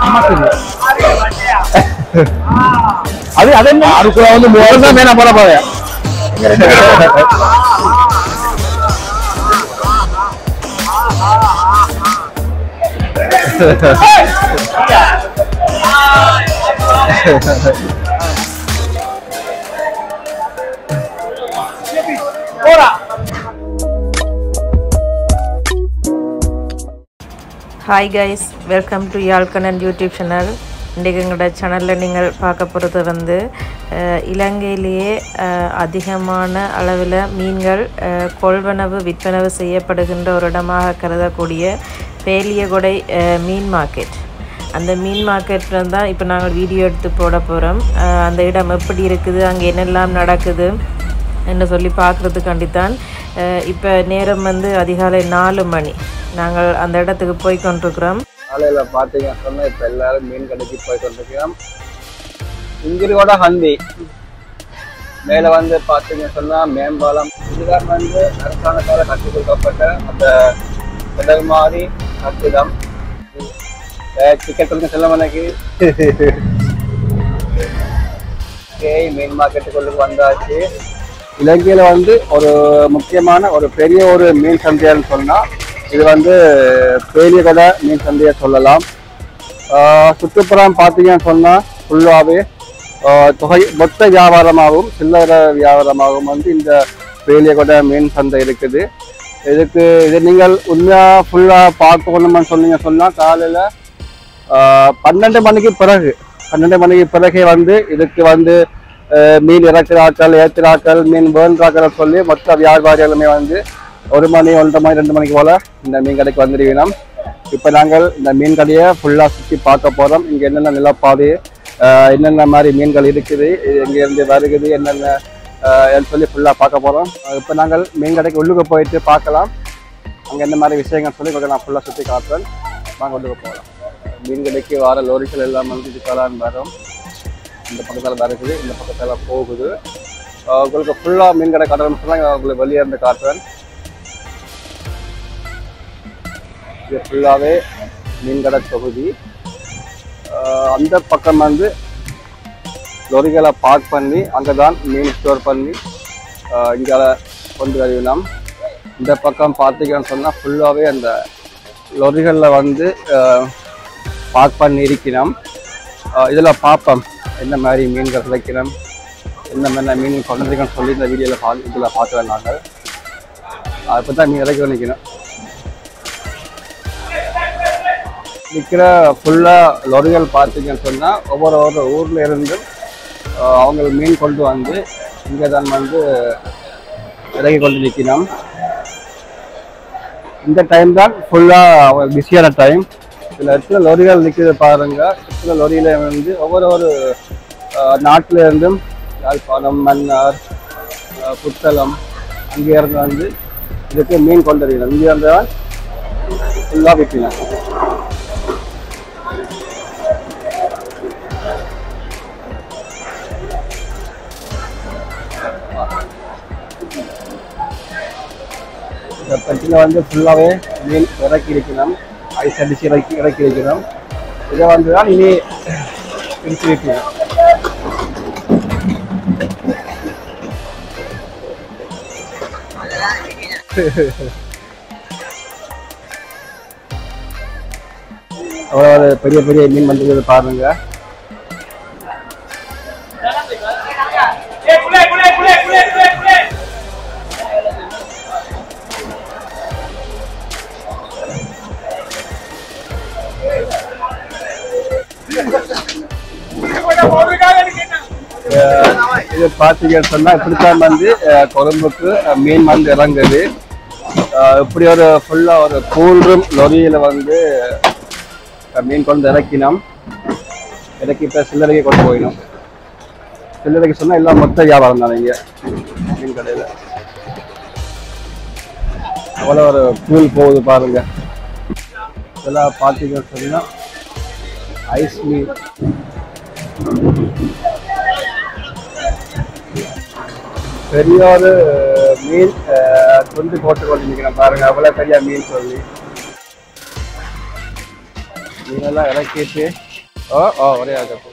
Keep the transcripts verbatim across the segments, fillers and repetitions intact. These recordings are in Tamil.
அது அது என்ன அதுக்குள்ள வந்து மூணு தான் மேல போட போறேன் Hi guys, welcome to Yalkanan YouTube channel. இன்றைக்கு எங்களோட சேனலில் நீங்கள் பார்க்க போகிறது வந்து இலங்கையிலேயே அதிகமான அளவில் மீன்கள் கொள்வனவு விற்பனவு செய்யப்படுகின்ற ஒரு இடமாக கருதக்கூடிய பேலியகொடை மீன் மார்க்கெட். அந்த மீன் மார்க்கெட்டில் தான் இப்போ நாங்கள் வீடியோ எடுத்து போட போகிறோம். அந்த இடம் எப்படி இருக்குது, அங்கே என்னெல்லாம் நடக்குது என்று சொல்லி பார்க்குறதுக்காண்டித்தான் இப்போ நேரம் வந்து அதிகாலை நாலு மணி. நாங்கள் அந்த இடத்துக்கு போய் கொண்டிருக்கிறோம். காலையில் பார்த்தீங்கன்னா சொன்னால் இப்போ எல்லாரும் மீன் கடைக்கு போய் கொண்டிருக்கிறோம். இங்கிரியோட ஹந்தி மேலே வந்து பார்த்தீங்க சொன்னால் மேம்பாலம் இதுதான் வந்து அரசாங்கத்தால் கட்டி கொடுக்கப்பட்ட அந்த கடல் மாதிரி கட்டிடம். டிக்கெட் கொடுங்க செல்ல மனைக்கு மீன் மார்க்கெட்டுக்குள்ளுக்கு வந்தாச்சு. இலங்கையில் வந்து ஒரு முக்கியமான ஒரு பெரிய ஒரு மீன் சந்தைன்னு சொன்னால் இது வந்து பேலியகொடை மீன் சந்தையை சொல்லலாம். சுற்றுப்புறம் பார்த்தீங்கன்னு சொன்னால் ஃபுல்லாகவே தொகை மொத்த வியாபாரமாகவும் சில்லறை வியாபாரமாகவும் வந்து இந்த பேலியகொடை மீன் சந்தை இருக்குது. இதுக்கு இது நீங்கள் உண்மையாக ஃபுல்லாக பார்க்கணும்னு சொன்னீங்க சொன்னால் காலையில் பன்னெண்டு மணிக்கு பிறகு பன்னெண்டு மணிக்கு பிறகே வந்து இதுக்கு வந்து மீன் இறக்குறாக்கள் ஏற்றுறாக்கள் மீன் வேண்டாக்கள் சொல்லி மொத்த வியாபாரிகளுமே வந்து ஒரு மணி ஒன்றரை மணி ரெண்டு மணிக்கு போல் இந்த மீன் கடைக்கு வந்துடுவீங்க. இப்போ நாங்கள் இந்த மீன் கடையை ஃபுல்லாக சுற்றி பார்க்க போகிறோம். இங்கே என்னென்ன நிலப்பாடு, என்னென்ன மாதிரி மீன்கள் இருக்குது, எங்கேருந்து வருகுது, என்னென்ன சொல்லி ஃபுல்லாக பார்க்க போகிறோம். இப்போ நாங்கள் மீன் கடைக்கு உள்ளுக்கு போயிட்டு பார்க்கலாம். அங்கே என்ன மாதிரி விஷயங்கள் சொல்லி கொஞ்சம் நான் ஃபுல்லாக சுற்றி காட்டுறேன். நாங்கள் உள்ளுக்கு போகலாம். மீன் கடைக்கு வர லோரிகள் எல்லாம் வந்து இதுக்கெல்லாம் வரும். இந்த பக்கத்தில் வருகுது, இந்த பக்கத்தில் போகுது. உங்களுக்கு ஃபுல்லாக மீன் கடை காட்டுறோம்னு சொன்னால் உங்களுக்கு வெளியே இருந்து காட்டுறேன். இது ஃபுல்லாகவே மீன்கடை தொகுதி. அந்த பக்கம் வந்து லொரிகளை பார்க் பண்ணி அங்கே தான் மீன் ஸ்டோர் பண்ணி இங்கே கொண்டு வருவினோம். இந்த பக்கம் பார்த்தீங்கன்னு சொன்னால் ஃபுல்லாகவே அந்த லொரிகளில் வந்து பார்க் பண்ணி இருக்கணும். இதில் பார்ப்போம் என்ன மாதிரி மீன்கள் கிடைக்கணும், என்ன மாதிரி மீன் கொண்டிருக்கணும்னு சொல்லி இந்த வீடியோவில் பா இதில் பார்த்து வேண்டாங்க. அப்போ தான் மீன் இறக்கி நிற்கணும். நிற்கிற ஃபுல்லாக லொரிகள் பார்த்தீங்கன்னு சொன்னால் ஒவ்வொரு ஒரு ஊரில் இருந்து அவங்க மீன் கொண்டு வந்து இங்கே தான் வந்து இறக்கி கொண்டு நிற்கணும். இந்த டைம் தான் ஃபுல்லாக பிஸியான டைம். இதில் எத்தனை லொரிகள் நிற்கிறது பாருங்கள். எத்தனை லொரியில் வந்து ஒவ்வொரு ஒரு நாட்டில் இருந்தும் யாழ்ப்பாணம், மன்னார், புத்தளம் அங்கே இருந்து வந்து இதுக்கு மீன் கொண்டு வரணும். இங்கே இருந்து தான் ஃபுல்லாக விற்கணும். இந்த பெட்டியில் வந்து ஃபுல்லாகவே மீன் இறக்கி இருக்கணும். ஐஸ் அடித்து இறக்கி இறக்கி வைக்கணும். இதை வந்து தான் இனி பிரித்து வைக்கணும். அவ்வளோ பெரிய பெரிய மீன் வந்து பாருங்க. இது பார்த்தீங்கன்னு சொன்னால் இப்படித்தான் வந்து கொழும்புக்கு மீன் வந்து இறங்குது. இப்படி ஒரு ஃபுல்லாக ஒரு கூல்ரூம் லொரியில் வந்து மீன் கொண்டு இறக்கினோம். இறக்கி இப்போ சில்லறைக்கு கொண்டு போயிடும். சில்லறைக்கு சொன்னால் எல்லாம் மொத்த வியாபாரம் தான் இங்கே மீன் கடையில். அவ்வளோ ஒரு கூல் போகுது பாருங்க. இதெல்லாம் பார்த்தீங்கன்னு சொன்னால் ஐஸ் மீன். பெரிய ஒரு மீன் துண்டு போட்டு கொண்டு நிற்கிறேன் பாருங்க. அவ்வளோ பெரிய மீன் சொல்லி மீனெல்லாம் இறக்கிட்டு ஓ ஓ ஒரே ஆகப்போ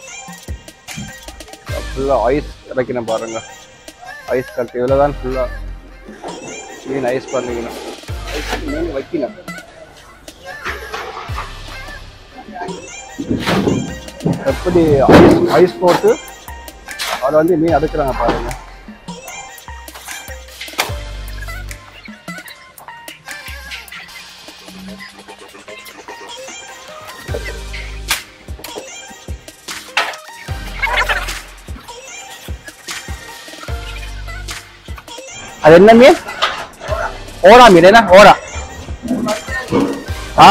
ஃபுல்லாக ஐஸ் வைக்கணும் பாருங்க. ஐஸ் கட்டு இதில் தான் ஃபுல்லாக மீன் ஐஸ் பண்ணிக்கணும். ஐஸ் மீன் வைக்கணும். எப்படி ஐஸ் ஐஸ் போட்டு அதை வந்து மீன் அடுக்கிறாங்க பாருங்க. அது என்ன மீன்? ஓரா மீன் என்ன? ஓரா ஆ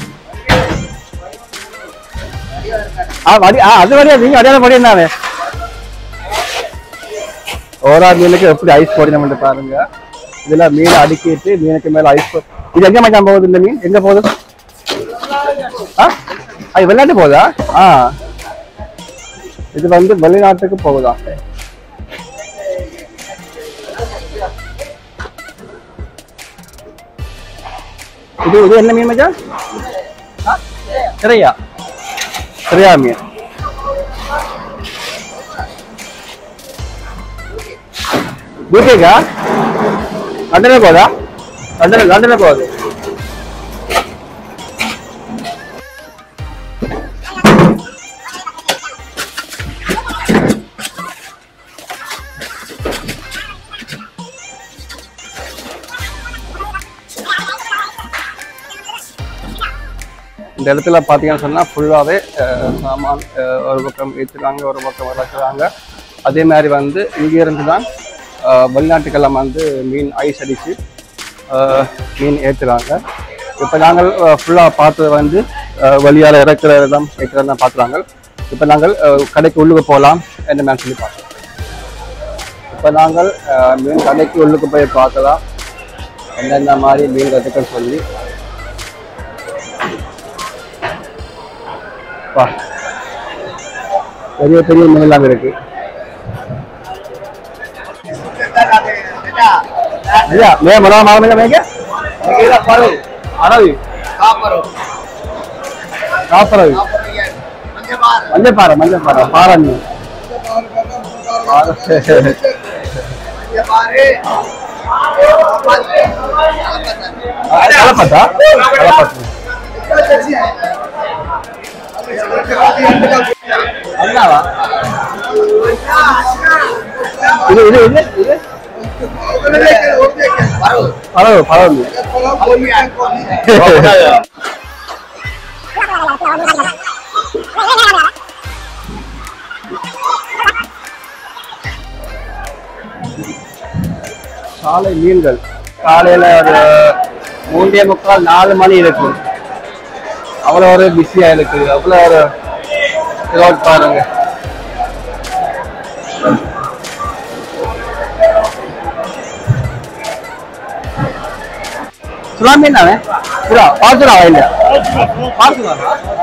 ஆ வடி ஆ அது வடியா நீங்க அடையாளம் படி என்ன ஓரா மீனுக்கு எப்படி ஐஸ் போடணும் பாருங்க. இதுல மீன் அடுக்கிட்டு மீனுக்கு மேல ஐஸ். இது எங்க மச்சான் போகுது? இந்த மீன் எங்க போகுது? ஆ அது வெளிநாட்டு போகுதா? ஆ இது வந்து வெளிநாட்டுக்கு போகுதா? இது இது என்ன மீன் மச்சான்? திரையா திரையா மீன். யூகேக்கா? லண்டனே போதா? லண்டன லண்டனே போகுது. இந்த இடத்துல பார்த்தீங்கன்னு சொன்னால் ஃபுல்லாகவே சாமான் ஒரு பக்கம் ஏற்றுறாங்க, ஒரு பக்கம் வளர்க்குறாங்க. அதே மாதிரி வந்து இங்கேருந்து தான் வெளிநாட்டுக்கெல்லாம் வந்து மீன் ஐஸ் அடித்து மீன் ஏற்றுறாங்க. இப்போ நாங்கள் ஃபுல்லாக பார்த்தது வந்து வழியால் இறக்குற இடம் ஏற்றுறது தான் பார்க்குறாங்க. இப்போ நாங்கள் கடைக்கு உள்ளுக்கு போகலாம் என்ன மேம் சொல்லி பார்த்தோம். இப்போ நாங்கள் மீன் கடைக்கு உள்ளுக்கு போய் பார்க்கலாம் என்னென்ன மாதிரி மீன் இருக்குன்னு சொல்லி. பெரிய பெரிய மீன் எல்லாம் இருக்கு. மே மரா மாமல மேங்க மேகல பரு அரவி காப்பரு காப்பரு மஞ்ச பாறை மஞ்ச பாறை பாறை மீன் மஞ்ச பாறை கலப்பட்டா கலப்பட்டா அண்ணாவா இது இது இது இது பரவு பரவு சாலை மீன்கள் காலையில ஒரு மூன்றே முக்கால் நாலு மணி இருக்கு. அவ்வளோ ஒரு பிஸியா இருக்கு. அவ்வளோ ஒரு ரோட் பாருங்க. சுறா மீன் தானே? சுறா பாசுராவா? இல்ல பாசுரா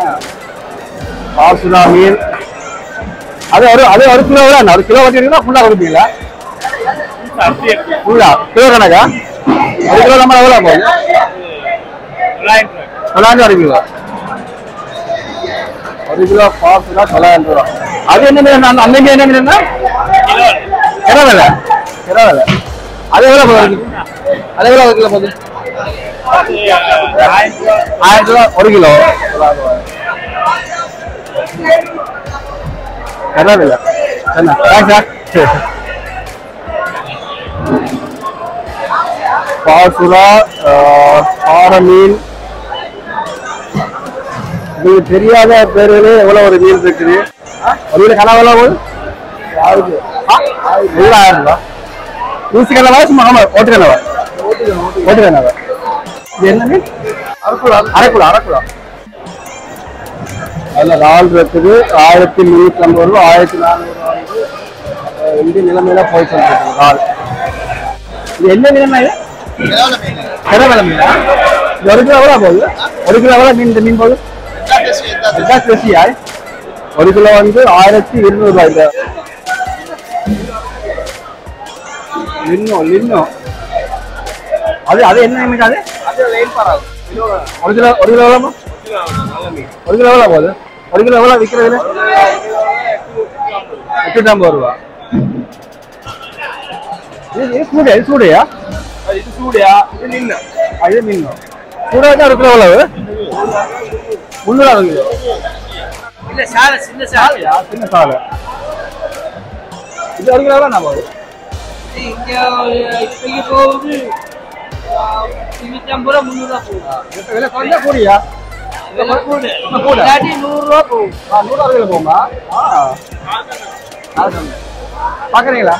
பாசுரா மீன். அது ஒரு அது ஒரு கிலோ தான். ஒரு கிலோ வச்சுருக்கீங்களா ஃபுல்லா கொடுப்பீங்களா? ஃபுல்லா கிலோ கணக்கா? ஒரு கிலோ நம்ம எவ்வளோ போகுது? தொள்ளாயிரம் ஒரு கிலோ. ஒரு கிலோ பாசுரா தொள்ளாயிரம் ரூபா. அது என்ன மீன்? அந்த மீன் என்ன மீன்? கிரவலை கிரவலை. அது எவ்வளோ போகுது? அது எவ்வளோ ஒரு கிலோ போகுது? ஆயிரம் ரூபா ஒரு கிலோ. கிரவலை என்ன பாசுரா பாறை மீன். உங்களுக்கு தெரியாத பேர்களே எவ்வளவு ஒரு மீன் இருக்குது. ஒரு கிலோ கனவு எவ்வளவு போகுது? ஆயிரம் ரூபா. ஊசி கனவா சும்மா ஓட்டு கனவா? ஓட்டு கனவா. இது என்ன மீன்? அரக்குழா அரக்குழா அரக்குழா. அதில் ரால் இருக்குது. ஆயிரத்தி முந்நூற்றி ஐம்பது ரூபா ஆயிரத்தி நானூறு ரூபா வந்து இந்திய நிலைமையில போய் சொல்லிருக்கு ரால். இது என்ன மீனா? இது கிரவலை மீனா? இது ஒரு கிலோ எவ்வளோ போகுது? ஒரு கிலோ எவ்வளோ மீன் இந்த மீன் போகுது? ஒரு கிலோ வந்து ஆயிரத்தி இருநூறு ரூபாய். லின்னோ லின்னோ அது அது என்ன மீன்? அது ஒரு கிலோ ஒரு கிலோ எவ்வளோ? ஒரு கிலோ எவ்வளோ போகுது? ஒரு கிலோ எவ்வளோ விற்கிறதுல? எட்நூற்றி ஐம்பது ரூபா. இது சூடையா? இது சூடையா? இது சூடையா? இது மீன். இது மீன். சூடா தான் ஒரு கிலோ எவ்வளவு? முந்நூறு அறுபது கிலோ. இல்ல சாலை சின்ன சாலையா? சின்ன சாலை. இது ஒரு கிலோ தான் போகுது. இங்க இப்போதைக்கு போகுது இருநூத்தி ஐம்பது ரூபா முந்நூறு ரூபா போகுது. விலை கொஞ்சம் கூடியா? இல்லாட்டி நூறு ரூபா போகும். நூறு அறுபது கிலோ போகுமா? பாக்குறீங்களா?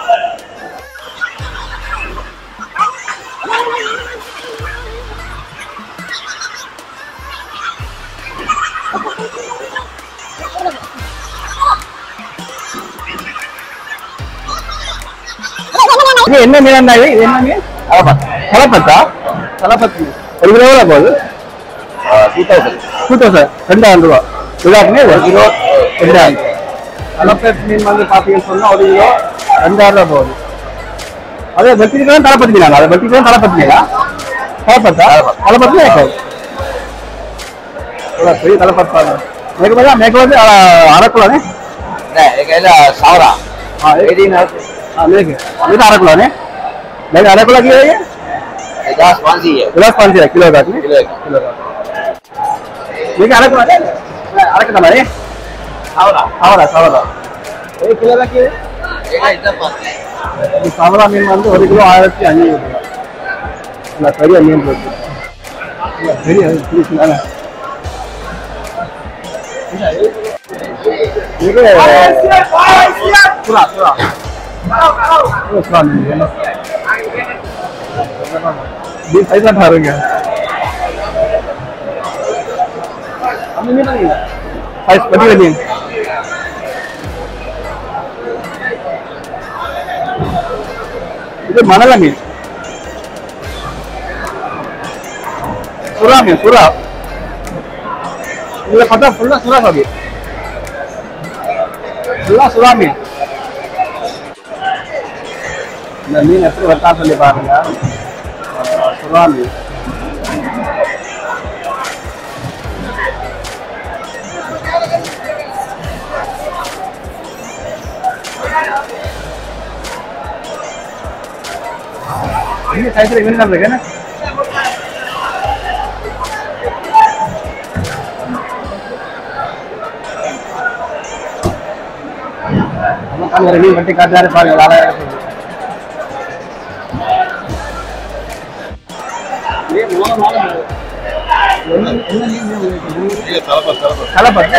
இது என்ன மீன்? இது என்ன மீன்? தலப்பத்தா? தலப்பத்து ஒரு கிலோ எவ்வளோ போகுது? டூ தௌசண்ட் டூ தௌசண்ட் ரெண்டாயிரம் ரூபா. விழாக்குமே ஒரு கிலோ ரெண்டாயிரம். தலப்பத்து மீன் வந்து பார்த்தீங்கன்னு சொன்னால் ஒரு கிலோ ரெண்டாயிரம் ரூபா போகுது. அதே வெட்டிக்கலாம் தலப்பத்து மீனாங்க. அதை வெட்டிக்கலாம் தலப்பத்து மீனா? தலப்பத்தா? தலப்பத்து மீன் பெரிய தலப்பத்தாங்க. மேற்கு வந்து மேற்கு வந்து அரைக்குள்ளானே சாவரா हाँ एक दिन हाँ लेके ये तारा किलो ने लेके आधा किलो किलो ये गिलास पाँच ही है गिलास पाँच है किलो का किलो किलो किलो का लेके आधा किलो ने आधा किलो ना ये सावरा सावरा सावरा एक किलो का किलो एक इतना पाँच ये सावरा मीन வந்து ஒரு கிலோ ஆயிரத்தி ஐநூறு ரூபாய். இல்ல பெரிய மீன் இருக்கு. இல்ல பெரிய பெரிய இது சுறா சுறா சுறா மீன் இது சைஸா பாருங்க. அந்த மீன் இல்ல சைஸ் பெரிய மீன். இது மணல மீன். சுறா மீன் சுறா. இதுல பார்த்தா ஃபுல்லா சுறா சாமி. ஃபுல்லா சுறா மீன். இந்த மீன் எப்படி வெட்டா சொல்லி பாருங்க. சுறா மீன். ini saya sering minum lagi kan? Kamu kan hari ini berarti kadar paling lalai. Ini mana mana? Ini ini ini. Iya salah pas salah pas. Salah pas.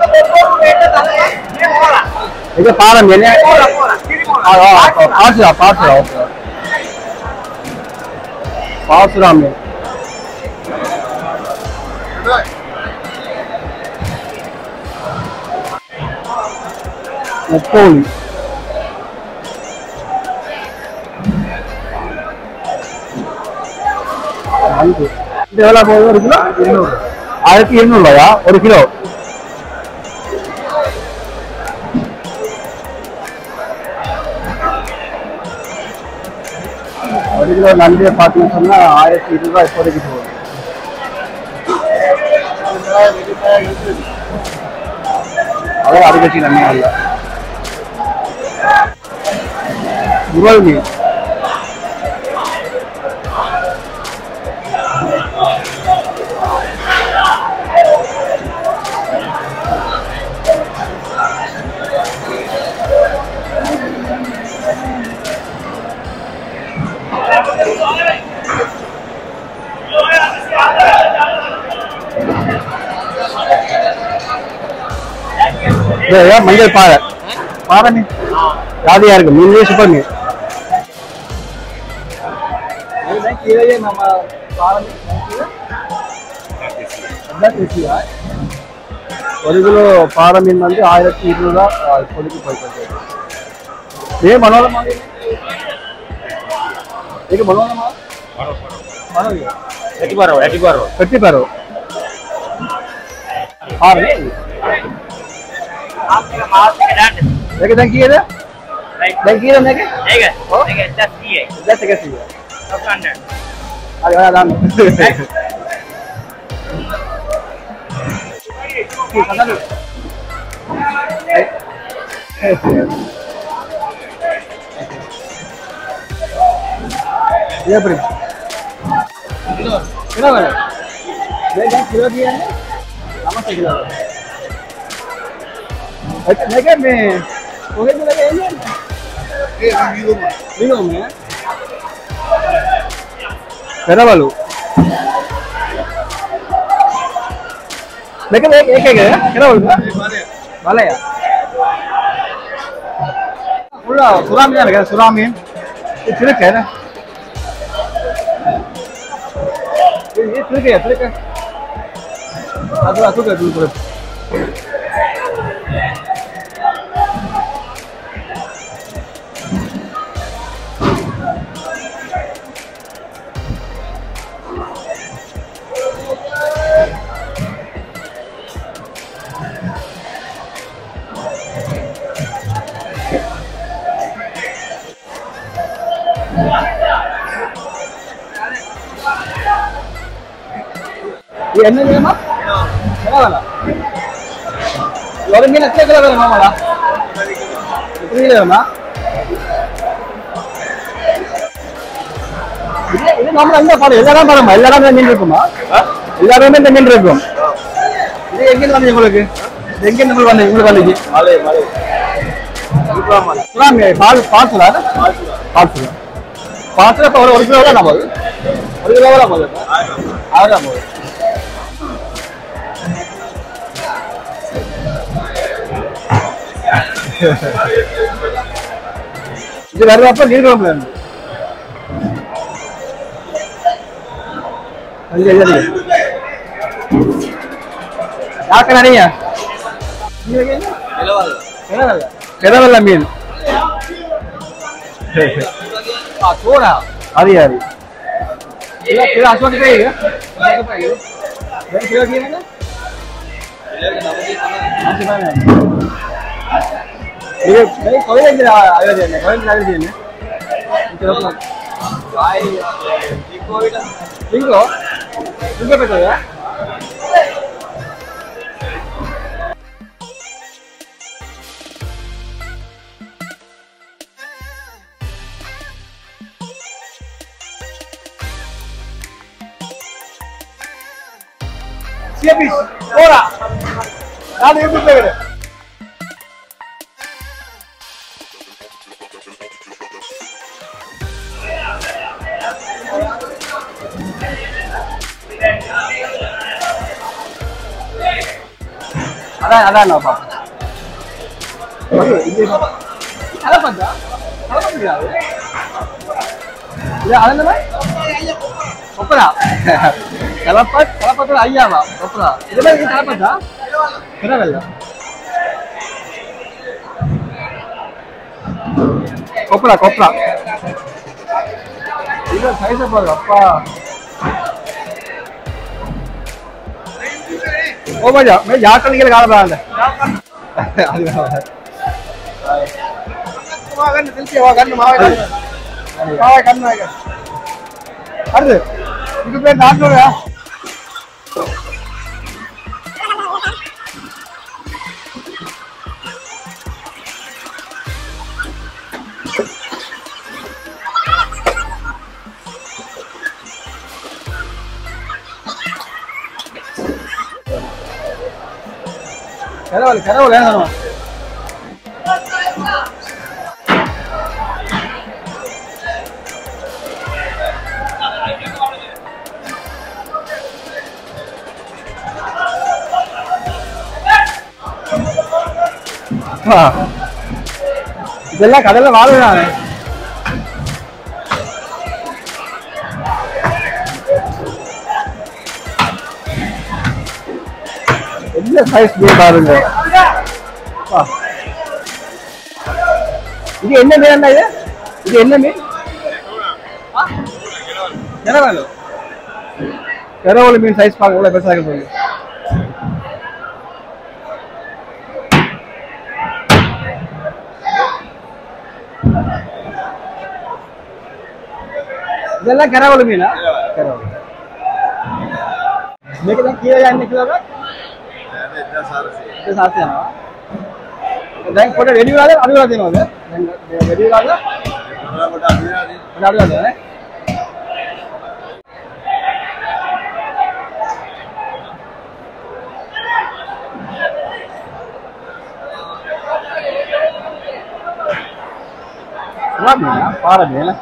Itu parah ini. Oh oh, pas ya pas ya. பாசுராமே நெப்போலி இது எவ்வளோ போகுது? ஒரு கிலோ எண்ணூறு ஆயிரத்தி எண்ணூறு ரூபாயா ஒரு கிலோ? ஒரு கிலோ நன்றியை பார்த்தீங்கன்னு சொன்னால் ஆயிரத்தி இருபது ரூபாய் இப்போதைக்கு போகுது. அவ்வளோ அறுபத்தி நன்மையாக இல்லை. உருவல் மீன் மஞ்சள் பாறை பாறை மீன் ஜாதியா இருக்கு. மீன்லேயே சூப்பர் மீன். கீழே நம்ம ஒரு கிலோ பாறை மீன் வந்து ஆயிரத்தி இருநூறு ரூபா இப்போதைக்கு போயிட்டு. ஏ மனோரமா एक बनवाना माल मानो ये एटी बारो एटी बारो एटी बारो हां रे आप का माल के डांड देखे थैंक यू है थैंक यू है देखे देखे देखे दस की है दस कैसे है सब हंड्रेड अरे वाला दाम இது எப்படி கிலோ கிலோ வேணும் किलो दिया है नमक किलो अच्छा लेकिन मैं ओके तो लगे ये ये किलो में किलो में तेरा वालू लेकिन एक एक है कितना वालू वाला यार पूरा सुरामी है क्या सुरामी ये फिर क्या है ना ये फिर क्या फिर क्या Aduh, aku gak dulu bro. Ini என்ன வேணுமா? Kenapa? Orang ini nak cakap apa nama lah? Ini lah mana? Ini ini nama anda pada, எல்லாரும் பாருமா, எல்லாரும் தான் நின்று இருக்குமா? எல்லாரும் தான் நின்று இருக்கும். இது எங்க இருந்து வந்தீங்க உங்களுக்கு? எங்க இருந்து வந்தீங்க? உங்களுக்கு வந்தீங்க? மலை மலை. சுறாம. சுறாம பால் பால்சுரா? பால்சுரா. பால்சுரா. பால்சுரா இப்போ ஒரு கிலோ தான் போகுது. ஒரு கிலோ தான் போகுது. ஆயிரம் போகுது. இது வரப்ப நீர்குளம்ல இருந்து அங்க ஏறி யாக்க நடிங்க கிலவல்ல கிலவல்ல கிலவல்ல மீன் ஆ தோடா அது யாரு இல்ல கிலோ அசோட் கை அசோட் கை ரெண்டு கிலோ கீங்க ये नहीं कोई नहीं आया देने कोई नहीं आया देने चलो भाई इको इला इको इको पे तो यार siapis ora ada yang berbeda அதான் அதான் நான் பாப்பேன் இது அத பண்ணா அத பண்ணியா இது அதனல ஒப்பரா கலப்பட் கலப்பட் ஐயாவா ஒப்பரா இதெல்லாம் இது கலப்பட்டா என்னவல்ல ஒப்பரா கொப்பரா இது சைஸ் பாரு அப்பா ओ भैया मैं झारखंड के लगा रहा है मागन दिल से वागन मागन मागन करना है अरे இது பேர் நாட்டோடா கரவல கரவல ஏனோ இதெல்லாம் கடல்ல வாழுறானே என்ன சைஸ் மீன் பாருங்க இது என்ன மீன் இது இது என்ன மீன் கரவல கரவல மீன் சைஸ் பாருங்க எவ்வளவு பெருசா இருக்கு இதெல்லாம் கரவல மீனா கரவல देखो ना किया यार निकला ना इतना सारा சாத்தியம் தேங்க் போட்டு ரெடியூராக அதுவாக தேணும் அது ரெடியூராக அதுவாக தேவை பாறை மீன்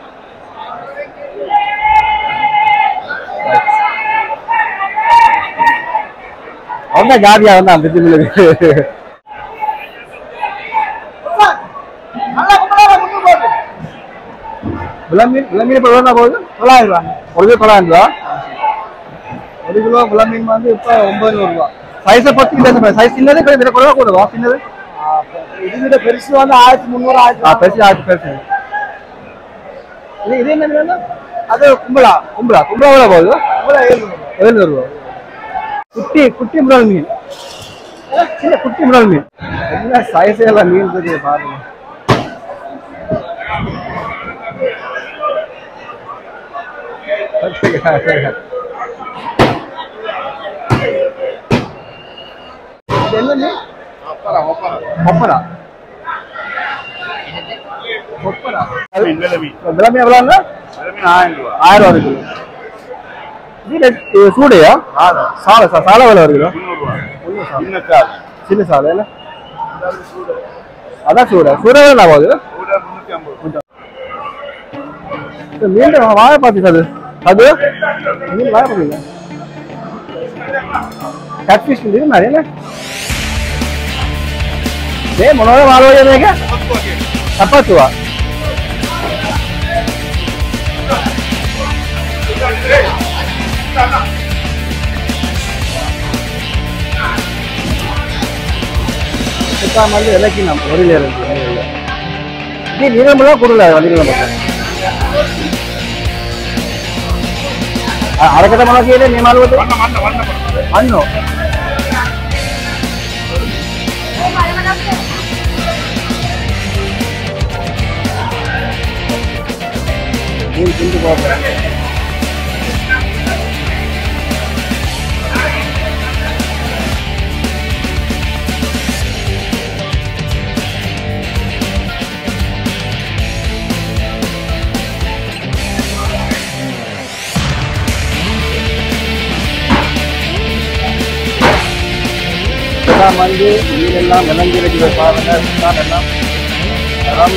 அவங்க ஜாதியா வந்தான் பிரிச்சுங்களுக்கு விளம்பீன் விளம்பீன் இப்போ எவ்வளோ போகுது தொள்ளாயிரம் ரூபா ஒரு கிலோ தொள்ளாயிரம் ரூபா ஒரு கிலோ விளம்பீன் வந்து இப்போ ஒன்பது நூறு ரூபா சைஸை பற்றி இந்த சைஸ் சின்னது விலை குறைவா கூடவா சின்னது இது விட பெருசு வந்து ஆயிரத்தி முந்நூறு ஆயிரத்தி பெருசு ஆயிரத்தி பெருசு இது இது என்ன அது கும்பலா கும்பலா கும்பலா எவ்வளோ போகுது கும்பலா ஏழுநூறு ஏழுநூறு ரூபா குட்டி குட்டி முரல் மீன் சின்ன குட்டி முரல் மீன் என்ன சைஸ் எல்லாம் மீன் இருக்குது பாருங்க என்ன மீன் ஒப்பரா ஒப்பரா ஒப்பரா விளம்பி எவ்வளோங்க ஆயிரம் ரூபா ஆயிரம் ரூபா இருக்கு சூடையா சாலை சார் சாலை வேலை வருது சின்ன சாலை இல்லை அதான் சூடை சூடை வேலை நான் போகுது மீண்டும் வாழை பார்த்து அது அது மீன் வாழை பார்த்தீங்க கேட்ஃபிஷ் இது மாதிரி என்ன ஏ மனோட வாழ சப்பாத்துவா வந்து விலைக்கு நாம் ஒரு நீளமெல்லாம் கொடுல வண்டிகள் அரைக்கட்ட மனக்கு நீ மாறு மண்ணோ மீன் திண்டு போகிறேன் வந்து மீனெல்லாம் விளங்கி இருக்கிற பாருங்க எல்லாம் எல்லாம்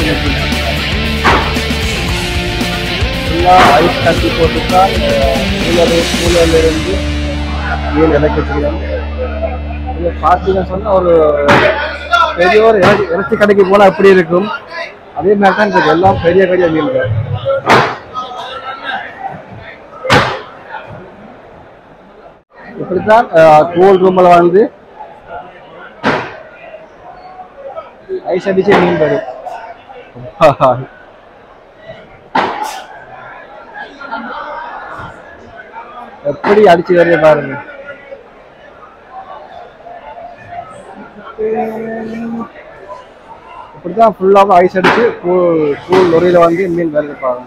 ஃபுல்லாக ஐஸ் கட்டி போட்டுதான் கூலர் கூலர்லேருந்து மீன் விளக்கிட்டுருக்காங்க இதை பார்த்தீங்கன்னு சொன்னால் ஒரு பெரிய ஒரு இறைச்சி இறைச்சி கடைக்கு போனால் எப்படி இருக்கும் அதே மாதிரி தான் இருக்கு எல்லாம் பெரிய பெரிய மீன்கள் இப்படித்தான் கூல் ரூமில் வந்து ஐஸ் அடிச்சு மீன் வரும் எப்படி அடிச்சு வரைய பாருங்க இப்படிதான் ஃபுல்லாக ஐஸ் அடிச்சு கூல் கூல் லொரியில வந்து மீன் வருது பாருங்க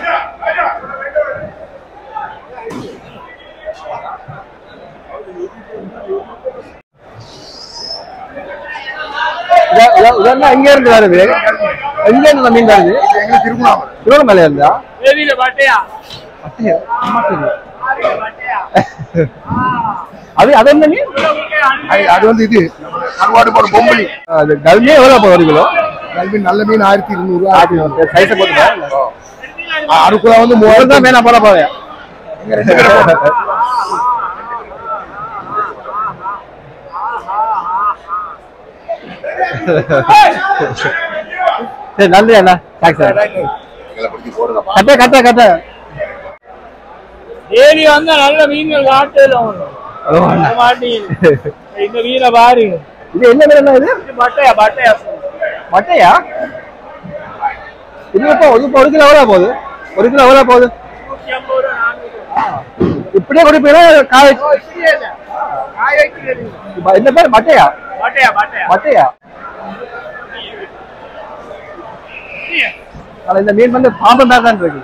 இதெல்லாம் எங்க இருந்து வருது எங்க இருந்து மீன் வருது திருவண்ணாமலை இருந்தா அது அது என்ன மீன் அது வந்து இது கருவாடு போட பொம்பளி அது கல்வியே எவ்வளவு ஒரு கிலோ கல்வி நல்ல மீன் ஆயிரத்தி இருநூறு ஆயிரத்தி சைஸை போட்டு அதுக்குள்ள வந்து மூணு தான் மீனா போட போவேன் சரி நன்றி அண்ணா தேங்க்ஸ் சார் கட்ட கட்ட கட்ட ஏரி வந்தா நல்ல மீன்கள் காட்டுல இந்த மீனை பாருங்க இது என்ன மீன் இது பட்டையா பட்டையா பட்டையா இது இப்போ ஒரு கிலோ எவ்வளவு போகுது ஒரு கிலோ எவ்வளவு போகுது இப்படியே கொடுப்பீங்களா காய் என்ன பேர் பட்டையா பட்டையா பட்டையா பட்டையா இந்த மீன் வந்து பாம்பு மாதிரி தான் இருக்கு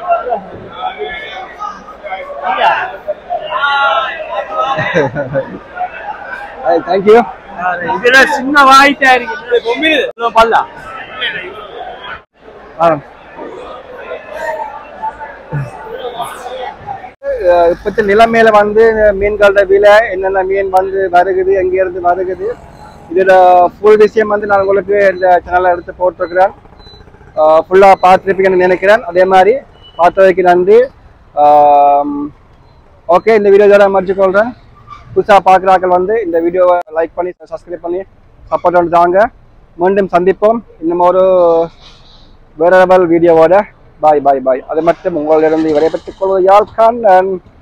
Yeah. தேங்க்யூ. இதுல சின்ன வாய்ட்டா இருக்கு பொம்மிடுது பல்லா இப்பத்த நிலைமையில வந்து மீன்களோட விலை என்னென்ன மீன் வந்து வருகுது எங்க இருந்து வருகுது இதோட ஃபுல் விஷயம் வந்து நான் உங்களுக்கு இந்த சேனல்ல எடுத்து போட்டிருக்கிறேன். ஃபுல்லா பார்த்துருப்பீங்கன்னு நினைக்கிறேன். அதே மாதிரி பார்த்ததுக்கு நன்றி. ஓகே, இந்த வீடியோ முடிச்சுக்கொள்றேன். புதுசாக பார்க்குறாக்கள் வந்து இந்த வீடியோவை லைக் பண்ணி சப்ஸ்கிரைப் பண்ணி சப்போர்ட் பண்ணி தாங்க. மீண்டும் சந்திப்போம் இன்னும் ஒரு வேற லெவல் வீடியோவோட. பாய் பாய் பாய். அது மட்டும் உங்களிடம் விடைபெற்றுக் கொள்வது யாழ்காணன்.